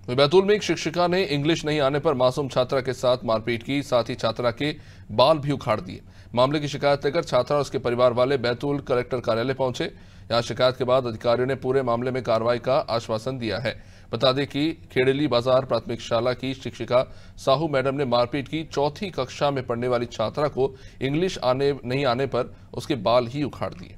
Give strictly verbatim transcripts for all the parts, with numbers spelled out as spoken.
बैतूल में एक शिक्षिका ने इंग्लिश नहीं आने पर मासूम छात्रा के साथ मारपीट की, साथ ही छात्रा के बाल भी उखाड़ दिए। मामले की शिकायत लेकर छात्रा और उसके परिवार वाले बैतूल कलेक्टर कार्यालय पहुंचे। यहां शिकायत के बाद अधिकारियों ने पूरे मामले में कार्रवाई का आश्वासन दिया है। बता दें कि खेड़ली बाजार प्राथमिक शाला की शिक्षिका साहू मैडम ने मारपीट की। चौथी कक्षा में पढ़ने वाली छात्रा को इंग्लिश आने नहीं आने पर उसके बाल ही उखाड़ दिए।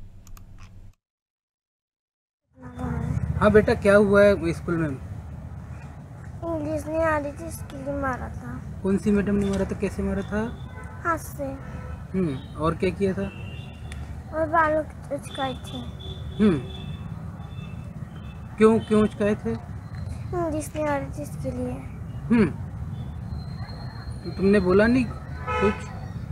हाँ बेटा, क्या हुआ है स्कूल में? इंग्लिश नहीं आ रही थी, इसके लिए मारा था। कौन सी मैडम ने मारा था? कैसे मारा था? हाथ से। हम्म और क्या किया था? और बालों की उचकाई थी। हम्म क्यों क्यों उचकाए थे? इंग्लिश नहीं आ रही थी, इसके लिए। हम्म तो तुमने बोला नहीं कुछ?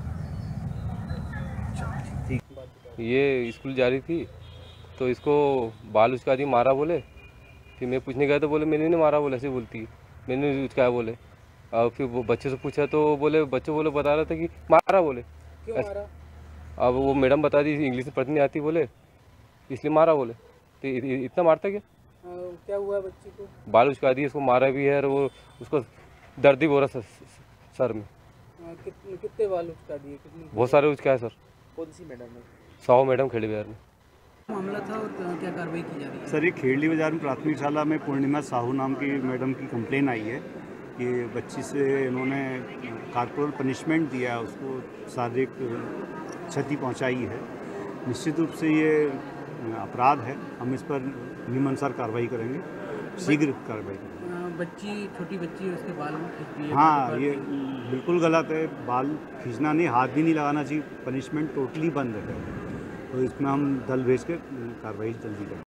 ये स्कूल जा रही थी तो इसको बाल उचका दी, मारा बोले। फिर मैं पूछने गया तो बोले मैंने नहीं मारा, बोले ऐसे बोलती है, मैंने नहीं उचकाया बोले। और फिर वो बच्चे से पूछा तो बोले बच्चे बोले बता रहा था कि मारा बोले। क्यों मारा? अब वो मैडम बता दी इंग्लिश में पढ़नी नहीं आती बोले, इसलिए मारा बोले। तो इतना मारता क्या? आ, क्या हुआ बच्ची को? बाल उचका दिए, इसको मारा भी है और वो उसको दर्द ही हो रहा था सर में। आ, कितने कितने बाल उचका दिए? कितने? बहुत सारे उचकाए सर। कौन सी मैडम ने? साहू मैडम खेड़ी बिहार में मामला था और क्या कार्रवाई की जा रही है? सर, ये खेड़ली बाजार में प्राथमिक शाला में पूर्णिमा साहू नाम की मैडम की कंप्लेन आई है कि बच्ची से इन्होंने कॉर्पोरल पनिशमेंट दिया, उसको शारीरिक क्षति पहुंचाई है। निश्चित रूप से ये अपराध है, हम इस पर नियमानुसार कार्रवाई करेंगे, शीघ्र कार्रवाई करेंगे। बच्ची, छोटी बच्ची है, उसके बाल खींच दिए। हाँ, ये बिल्कुल गलत है। बाल खींचना नहीं, हाथ भी नहीं लगाना चाहिए। पनिशमेंट टोटली बंद है। तो इसमें हम दल भेज के कार्रवाई जल्दी करें।